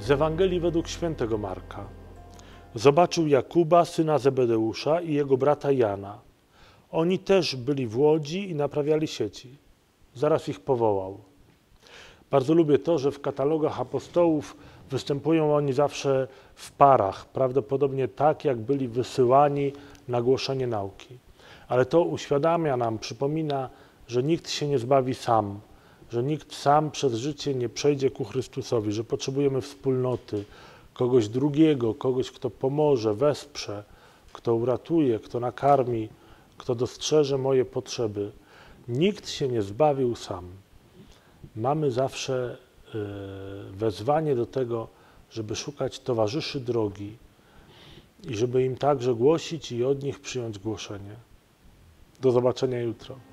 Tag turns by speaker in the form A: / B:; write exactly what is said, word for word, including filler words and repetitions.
A: Z Ewangelii według świętego Marka. Zobaczył Jakuba, syna Zebedeusza, i jego brata Jana. Oni też byli w łodzi i naprawiali sieci. Zaraz ich powołał. Bardzo lubię to, że w katalogach apostołów występują oni zawsze w parach, prawdopodobnie tak, jak byli wysyłani na głoszenie nauki. Ale to uświadamia nam, przypomina, że nikt się nie zbawi sam, że nikt sam przez życie nie przejdzie ku Chrystusowi, że potrzebujemy wspólnoty, kogoś drugiego, kogoś, kto pomoże, wesprze, kto uratuje, kto nakarmi, kto dostrzeże moje potrzeby. Nikt się nie zbawił sam. Mamy zawsze wezwanie do tego, żeby szukać towarzyszy drogi i żeby im także głosić i od nich przyjąć głoszenie. Do zobaczenia jutro.